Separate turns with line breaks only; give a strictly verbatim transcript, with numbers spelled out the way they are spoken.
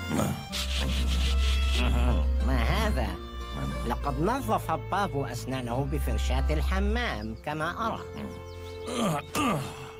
ما هذا؟ لقد نظف بابو أسنانه بفرشاة الحمام كما أرى.